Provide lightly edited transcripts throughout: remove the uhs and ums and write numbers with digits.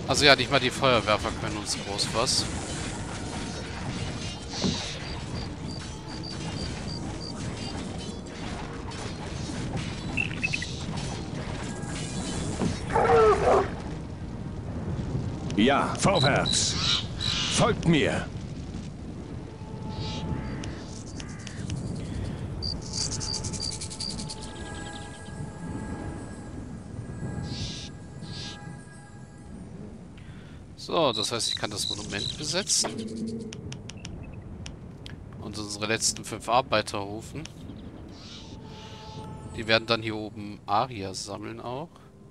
Also ja, nicht mal die Feuerwerfer können uns groß was. Ja, vorwärts. Folgt mir. So, das heißt, ich kann das Monument besetzen. Und unsere letzten 5 Arbeiter rufen. Die werden dann hier oben Aria sammeln auch.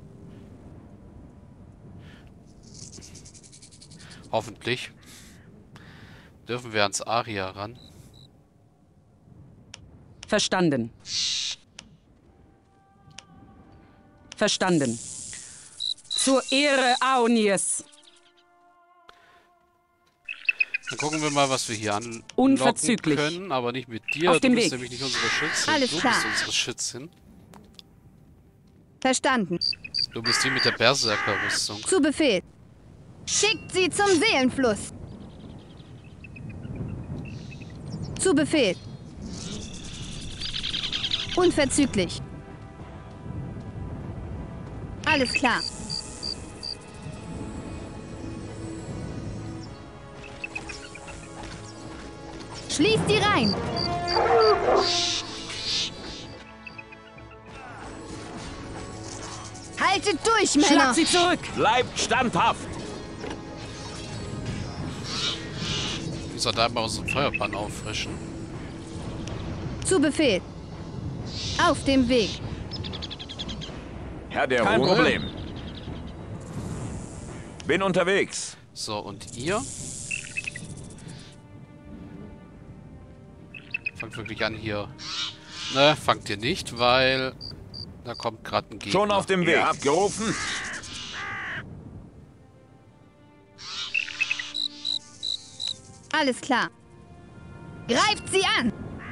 Hoffentlich. Dürfen wir ans Aria ran. Verstanden. Verstanden. Zur Ehre Aonirs. Dann gucken wir mal, was wir hier anlocken Unverzüglich. können, aber nicht mit dir. Auf dem du bist Weg. nämlich nicht unsere Schützin. Alles du klar. bist unsere Schützin. Verstanden. Du bist die mit der Berserker-Rüstung. Zu Befehl. Schickt sie zum Seelenfluss. Zu Befehl. Unverzüglich. Alles klar. Schließt die rein. Haltet durch, Männer. Schlag sie zurück. Bleibt standhaft. Ich soll da mal unseren Feuerbann auffrischen. Zu Befehl. Auf dem Weg. Herr der Kein Ruhe. Problem. Bin unterwegs. So, und ihr? Fangt wirklich an hier. Ne, fangt ihr nicht, weil da kommt gerade ein Gegner. Schon auf dem Weg. Ihr habt gerufen? Alles klar. Greift sie an.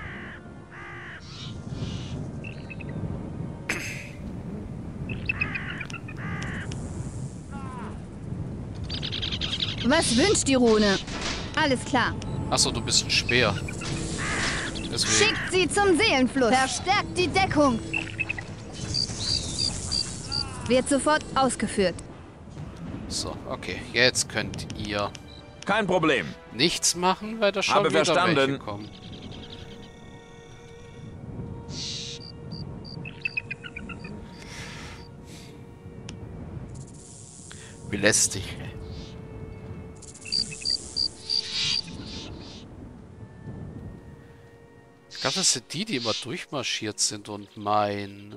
Was wünscht die Rune? Alles klar. Achso, du bist ein Speer. Deswegen. Schickt sie zum Seelenfluss. Verstärkt die Deckung. Wird sofort ausgeführt. So, okay. Jetzt könnt ihr Kein Problem. nichts machen, weil da schon Habe wieder verstanden. welche kommen. Wie lästig. Ich glaube, das sind die immer durchmarschiert sind und mein...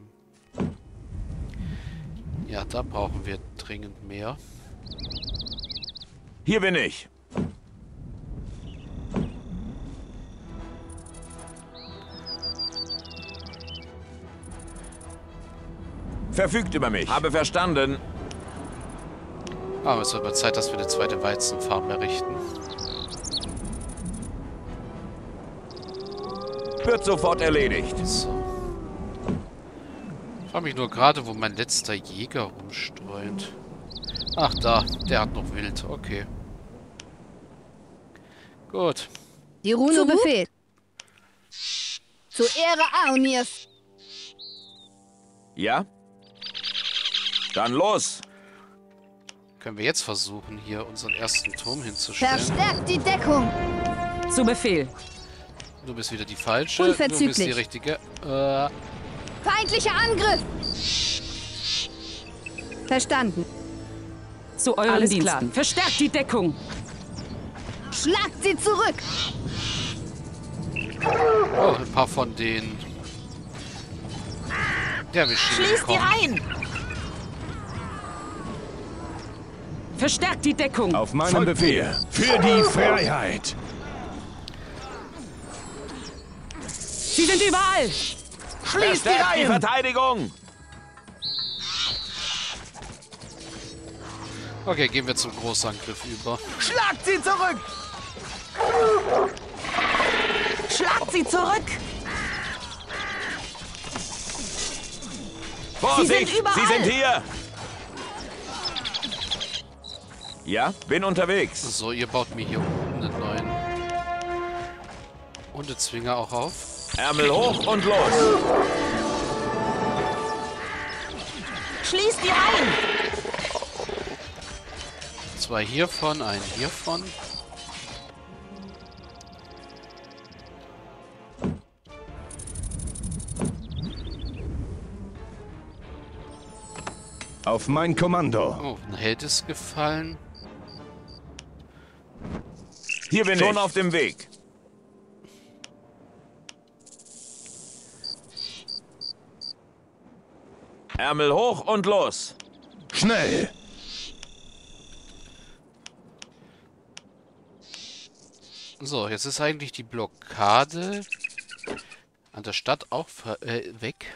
Ja, da brauchen wir dringend mehr. Hier bin ich. Verfügt über mich. Habe verstanden. Aber es wird mal Zeit, dass wir eine zweite Weizenfarm errichten. Wird sofort erledigt. So. Ich frage mich nur gerade, wo mein letzter Jäger rumstreunt. Ach, da. Der hat noch Wild. Okay. Gut. Die Rune zu Befehl. Zur Ehre Aonirs. Ja? Dann los. Können wir jetzt versuchen, hier unseren ersten Turm hinzustellen? Verstärkt die Deckung. Zu Befehl. Du bist wieder die falsche. Du bist die Unverzüglich. richtige. Feindlicher Angriff. Verstanden. Zu euren Alles Diensten. klar. Verstärkt die Deckung. Schlagt sie zurück. Oh, ein paar von den Derwischen Schließt die kommen. rein! Verstärkt die Deckung. Auf meinen Befehl. Für die Freiheit. Sie sind überall. Schließt die Verstärkt die rein! Verteidigung. Okay, gehen wir zum Großangriff über. Schlagt sie zurück! Schlagt sie zurück! Vorsicht, sind überall. Sie sind hier. Ja, bin unterwegs. So, ihr baut mir hier unten einen neuen Hundezwinger auch auf. Ärmel hoch und los. Schließt die Reihen! 2 hiervon, einen hiervon. Auf mein Kommando. Oh, ein Held ist gefallen. Hier bin ich. Schon auf dem Weg. Ärmel hoch und los. Schnell. So, jetzt ist eigentlich die Blockade an der Stadt auch weg.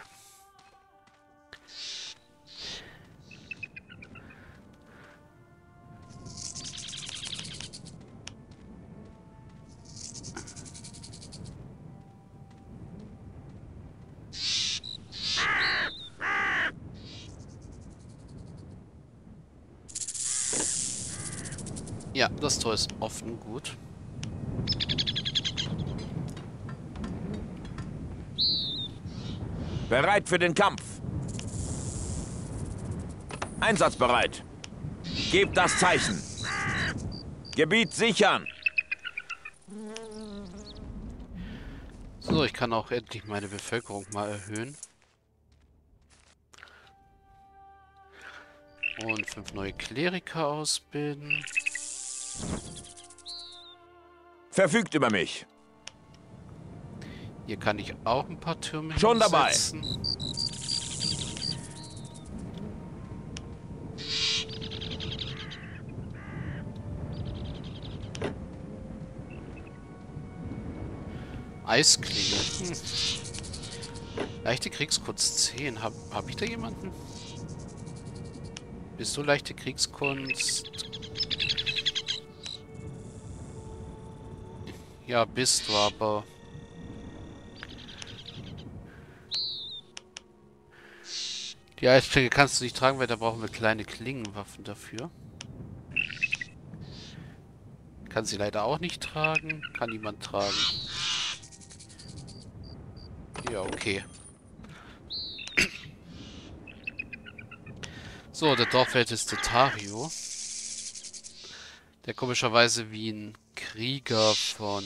Ja, das Tor ist offen, gut. Bereit für den Kampf. Einsatzbereit. Gebt das Zeichen. Gebiet sichern. So, ich kann auch endlich meine Bevölkerung mal erhöhen. Und 5 neue Kleriker ausbilden. Verfügt über mich. Hier kann ich auch ein paar Türme Schon dabei. hinsetzen. Eisklinge. Leichte Kriegskunst 10. Hab ich da jemanden? Bist du leichte Kriegskunst? Ja, bist du, aber... Die Eisklinge kannst du nicht tragen, weil da brauchen wir kleine Klingenwaffen dafür. Kann sie leider auch nicht tragen. Kann niemand tragen. Ja, okay. So, der Dorfälteste Tario. Der komischerweise wie ein Krieger von...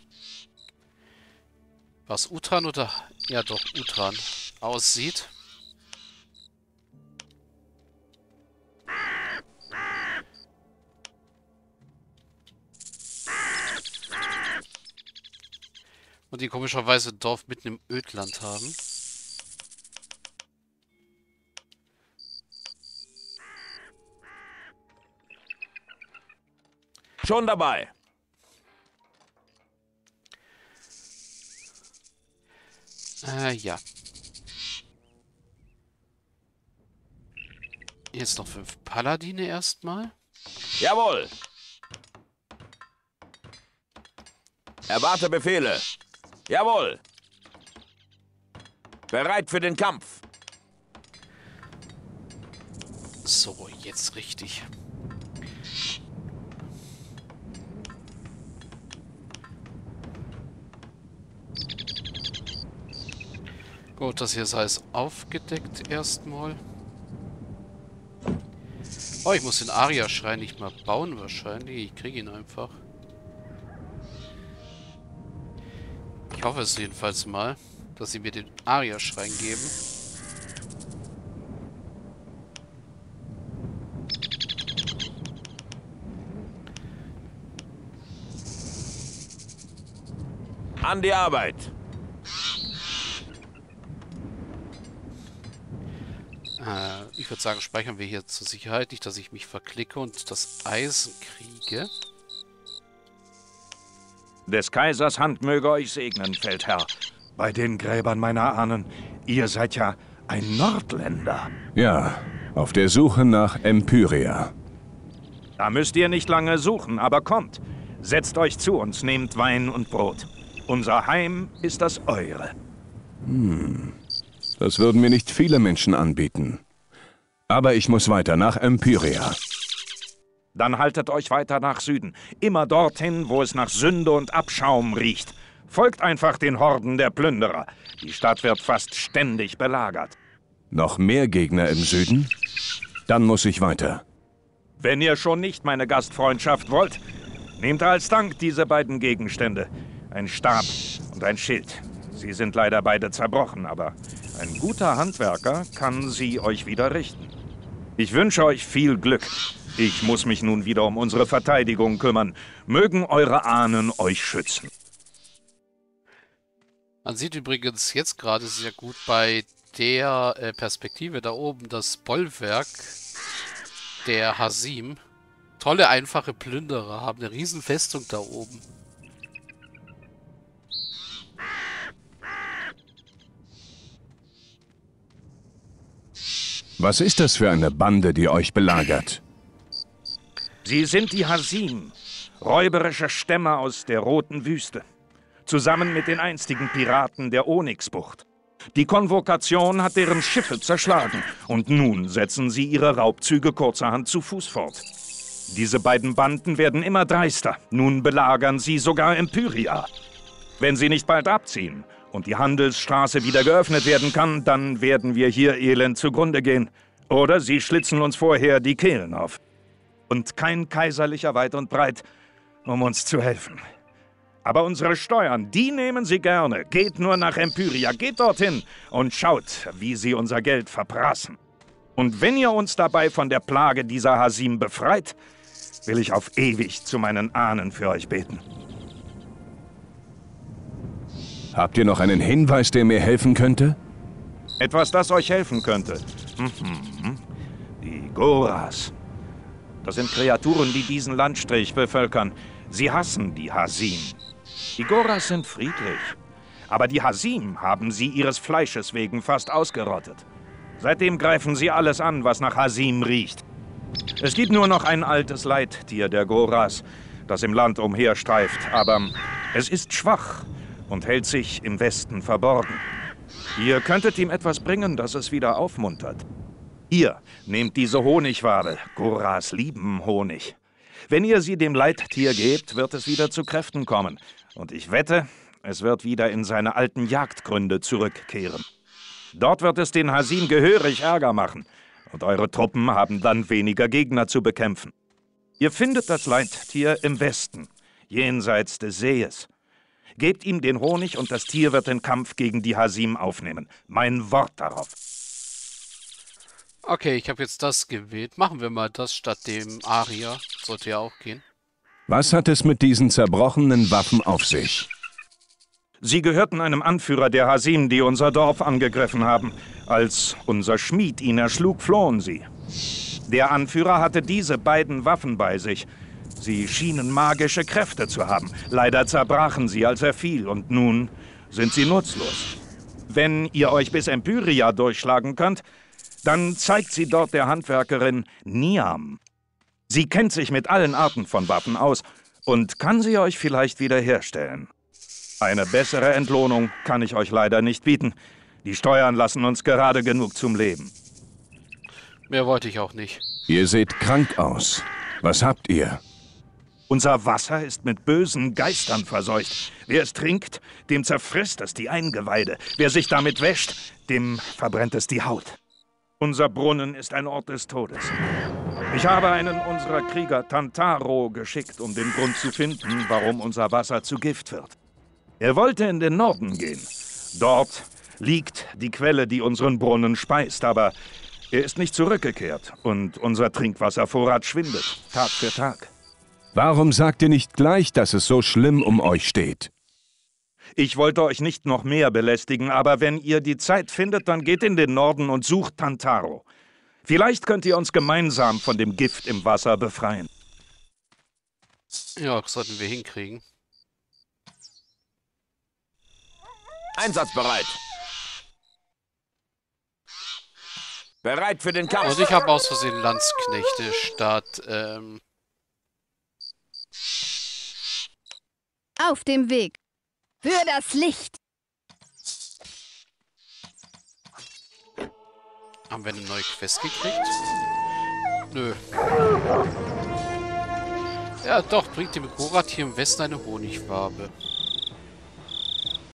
Was, Utran oder... Ja doch, Utran aussieht. Und die komischerweise ein Dorf mitten im Ödland haben. Schon dabei. Ja. Jetzt noch 5 Paladine erstmal. Jawohl. Erwarte Befehle. Jawohl. Bereit für den Kampf. So, jetzt richtig. Gut, das hier ist alles aufgedeckt erstmal. Oh, ich muss den Aria-Schrein nicht mal bauen wahrscheinlich. Ich kriege ihn einfach. Ich hoffe es jedenfalls mal, dass sie mir den Aria-Schrein geben. An die Arbeit. Ich würde sagen, speichern wir hier zur Sicherheit, nicht, dass ich mich verklicke und das Eisen kriege. Des Kaisers Hand möge euch segnen, Feldherr. Bei den Gräbern meiner Ahnen, ihr seid ja ein Nordländer. Ja, auf der Suche nach Empyrea. Da müsst ihr nicht lange suchen, aber kommt. Setzt euch zu uns, nehmt Wein und Brot. Unser Heim ist das eure. Das würden mir nicht viele Menschen anbieten. Aber ich muss weiter nach Empyrea. Dann haltet euch weiter nach Süden, immer dorthin, wo es nach Sünde und Abschaum riecht. Folgt einfach den Horden der Plünderer. Die Stadt wird fast ständig belagert. Noch mehr Gegner im Süden? Dann muss ich weiter. Wenn ihr schon nicht meine Gastfreundschaft wollt, nehmt als Dank diese beiden Gegenstände. Ein Stab und ein Schild. Sie sind leider beide zerbrochen, aber ein guter Handwerker kann sie euch wieder richten. Ich wünsche euch viel Glück. Ich muss mich nun wieder um unsere Verteidigung kümmern. Mögen eure Ahnen euch schützen. Man sieht übrigens jetzt gerade sehr gut bei der Perspektive da oben das Bollwerk der Hasim. Tolle, einfache Plünderer haben eine riesen Festung da oben. Was ist das für eine Bande, die euch belagert? Sie sind die Hasim, räuberische Stämme aus der Roten Wüste. Zusammen mit den einstigen Piraten der Onyxbucht. Die Konvokation hat deren Schiffe zerschlagen und nun setzen sie ihre Raubzüge kurzerhand zu Fuß fort. Diese beiden Banden werden immer dreister. Nun belagern sie sogar Empyria. Wenn sie nicht bald abziehen und die Handelsstraße wieder geöffnet werden kann, dann werden wir hier elend zugrunde gehen. Oder sie schlitzen uns vorher die Kehlen auf. Und kein kaiserlicher weit und breit, um uns zu helfen. Aber unsere Steuern, die nehmen sie gerne. Geht nur nach Empyria, geht dorthin und schaut, wie sie unser Geld verprassen. Und wenn ihr uns dabei von der Plage dieser Hasim befreit, will ich auf ewig zu meinen Ahnen für euch beten. Habt ihr noch einen Hinweis, der mir helfen könnte? Etwas, das euch helfen könnte. Die Goras. Das sind Kreaturen, die diesen Landstrich bevölkern. Sie hassen die Hasim. Die Goras sind friedlich. Aber die Hasim haben sie ihres Fleisches wegen fast ausgerottet. Seitdem greifen sie alles an, was nach Hasim riecht. Es gibt nur noch ein altes Leittier der Goras, das im Land umherstreift. Aber es ist schwach und hält sich im Westen verborgen. Ihr könntet ihm etwas bringen, das es wieder aufmuntert. Ihr nehmt diese Honigware. Goras lieben Honig. Wenn ihr sie dem Leittier gebt, wird es wieder zu Kräften kommen. Und ich wette, es wird wieder in seine alten Jagdgründe zurückkehren. Dort wird es den Hasim gehörig Ärger machen. Und eure Truppen haben dann weniger Gegner zu bekämpfen. Ihr findet das Leittier im Westen, jenseits des Sees. Gebt ihm den Honig und das Tier wird den Kampf gegen die Hasim aufnehmen. Mein Wort darauf. Okay, ich habe jetzt das gewählt. Machen wir mal das statt dem Aria. Sollte ja auch gehen. Was hat es mit diesen zerbrochenen Waffen auf sich? Sie gehörten einem Anführer der Hasim, die unser Dorf angegriffen haben. Als unser Schmied ihn erschlug, flohen sie. Der Anführer hatte diese beiden Waffen bei sich. Sie schienen magische Kräfte zu haben. Leider zerbrachen sie, als er fiel, und nun sind sie nutzlos. Wenn ihr euch bis Empyria durchschlagen könnt, dann zeigt sie dort der Handwerkerin Niam. Sie kennt sich mit allen Arten von Waffen aus und kann sie euch vielleicht wiederherstellen. Eine bessere Entlohnung kann ich euch leider nicht bieten. Die Steuern lassen uns gerade genug zum Leben. Mehr wollte ich auch nicht. Ihr seht krank aus. Was habt ihr? Unser Wasser ist mit bösen Geistern verseucht. Wer es trinkt, dem zerfrisst es die Eingeweide. Wer sich damit wäscht, dem verbrennt es die Haut. Unser Brunnen ist ein Ort des Todes. Ich habe einen unserer Krieger, Tantaro, geschickt, um den Grund zu finden, warum unser Wasser zu Gift wird. Er wollte in den Norden gehen. Dort liegt die Quelle, die unseren Brunnen speist, aber er ist nicht zurückgekehrt und unser Trinkwasservorrat schwindet, Tag für Tag. Warum sagt ihr nicht gleich, dass es so schlimm um euch steht? Ich wollte euch nicht noch mehr belästigen, aber wenn ihr die Zeit findet, dann geht in den Norden und sucht Tantaro. Vielleicht könnt ihr uns gemeinsam von dem Gift im Wasser befreien. Ja, das sollten wir hinkriegen. Einsatzbereit. Bereit für den Kampf. Und ich habe aus Versehen Landsknechte statt, Auf dem Weg. Für das Licht. Haben wir eine neue Quest gekriegt? Nö. Ja, doch, bringt dem Gorath hier im Westen eine Honigwabe.